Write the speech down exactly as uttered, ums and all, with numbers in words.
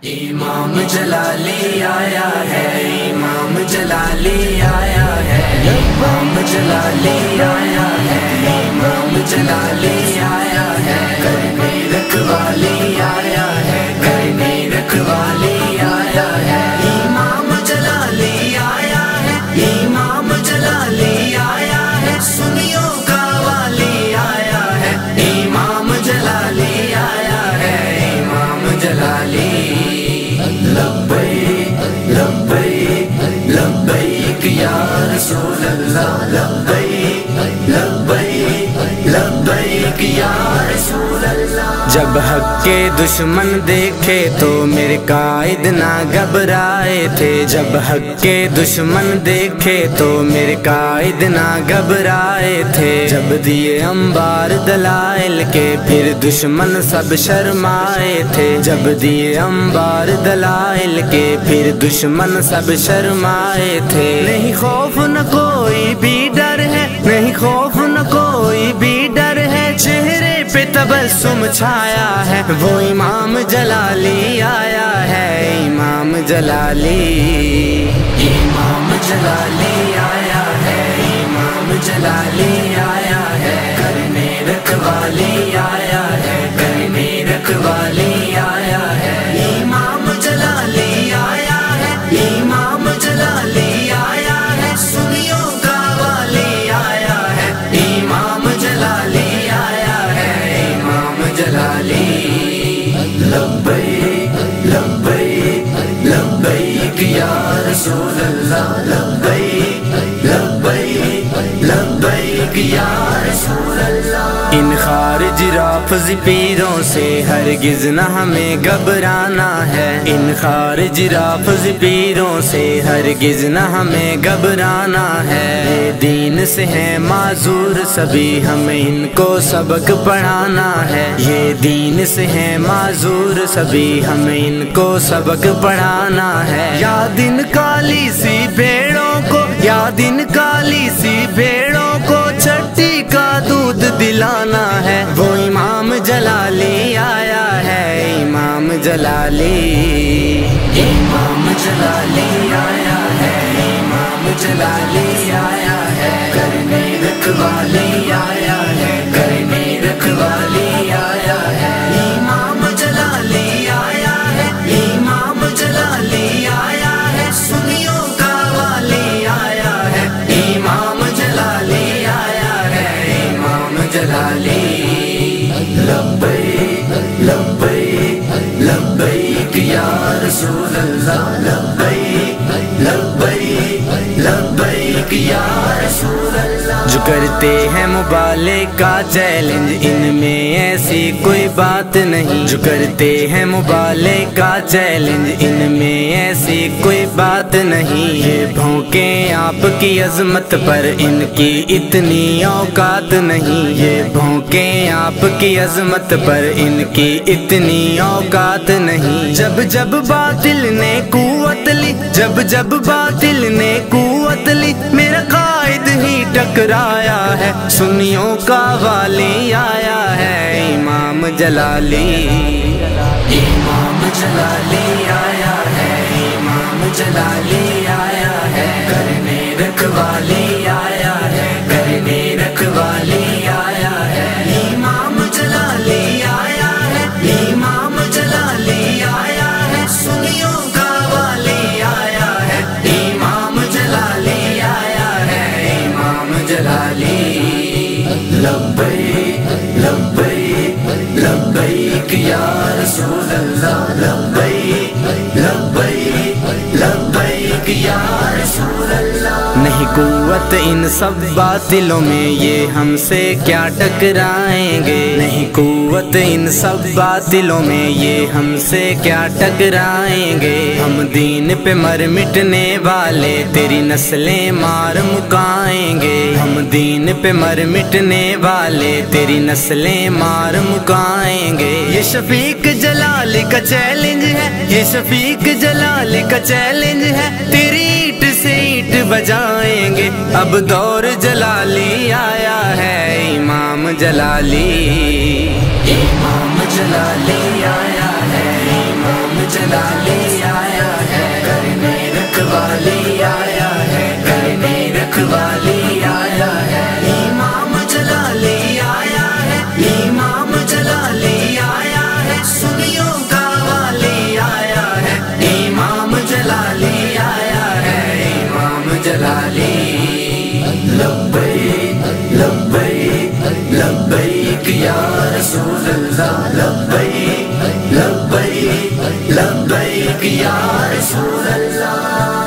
امام جلالی آیا ہے، امام جلالی آیا ہے، امام جلالی آیا ہے، امام جلالی آیا ہے، کرنے رکھوالی آیا ہے، کرنے رکھوالی آیا ہے، امام جلالی آیا ہے، امام جلالی آیا ہے، سنیوں کا والی آیا ہے، امام جلالی آیا ہے، امام جلالی لبیک لبیک لبیک یا رسول اللہ، لبیک لبیک لبیک یا رسول اللہ۔ جب حق کے دشمن دیکھے تو میرے قائد نہ گھبرائے تھے، جب حق کے دشمن دیکھے تو میرے قائد نہ گھبرائے تھے، جب دیے انبار دلائل کے پھر دشمن سب شرمائے تھے، جب دیے انبار دلائل کے پھر دشمن سب شرمائے تھے۔ نہیں خوف نہ کوئی بھی ڈر ہے، نہیں خوف نہ کوئی بھی ڈر ہے، چہرے پہ تبسم چھایا ہے، وہ امام جلالی آیا ہے، امام جلالی امام جلالی آیا ہے، امام جلالی آیا ہے، کرنے رکھوالی آیا ہے، کرنے رکھوالی آیا ہے، امام جلالی آیا ہے، امام جلالی آیا ہے، سنیوں کا والی آیا ہے، امام جلالی آیا ہے، امام جلالی لبیک لبیک لبیک یا رسول اللہ، لبیک لبیک لبیک یا رسول اللہ۔ ان خارج رافض پیروں سے ہرگز نہ ہمیں گھبرانا ہے، ان خارج رافض پیروں سے ہرگز نہ ہمیں گھبرانا ہے، یہ دین سے ہیں معذور سبھی ہمیں ان کو سبق پڑھانا ہے، یہ دین سے ہیں معذور سبھی ہمیں ان کو سبق پڑھانا ہے۔ یاد ان کالی سی بھیڑوں کو، یاد ان کالی سی بھیڑوں کو چھٹی کا دودھ دلانا ہے، وہ امام جلالی آیا ہے، امام جلالی امام جلالی آیا ہے، امام جلالی آیا ہے، کرنے رکھوالی آیا ہے، کرنے رکھوالی آیا ہے، امام جلالی آیا ہے، امام جلالی آیا ہے، سنیوں کا والی آیا ہے، امام جلالی آیا ہے، امام جلالی لبیک لبیک لبیک یا رسول اللہ، لبیک لبیک لبیک یا رسول اللہ۔ جو کرتے ہیں مبالغے کا چیلنج ان میں ایسی کوئی بات نہیں، جو کرتے ہیں مبالغے کا چیلنج ان میں ایسی کوئی بات نہیں، یہ بھونکیں آپ کی عظمت پر ان کی اتنی اوقات نہیں، یہ بھونکیں آپ کی عظمت پر ان کی اتنی اوقات نہیں۔ جب جب باطل نے قوت لی، جب جب باطل نے قوت لی، میرا قائد ہی ٹکرایا ہے، سنیوں کا والی آیا ہے، امام جلالی امام جلالی آیا ہے، امام جلالی آیا ہے، کرنے رکھوالی آیا ہے، کرنے رکھوالی آیا ہے، امام جلالی آیا ہے، امام جلالی آیا ہے، سنیوں کا والی آیا ہے، امام جلالی آیا ہے، امام جلالی لبیک لبیک لبیک یا رسول اللہ، لبیک لبیک لبیک یا رسول اللہ۔ نہیں قوت ان سب باطلوں میں یہ ہم سے کیا ٹکرائیں گے، نہیں قوت ان سب باطلوں میں یہ ہم سے کیا ٹکرائیں گے، ہم دین پہ مر مٹنے والے تیری نسلیں مار مکائیں گے، ہم دین پہ مر مٹنے والے تیری نسلیں مار مکائیں گے۔ یہ شفیق جلال کا چیلنج ہے، یہ شفیق جلال کا چیلنج ہے، تیری اینٹ سے اینٹ بجائیں گے، اب دور جلالی آیا ہے، امام جلالی امام جلالی آیا ہے، امام جلالی अल्लाह लब्बैक लब्बैक लब्बैक या रसूल अल्लाह।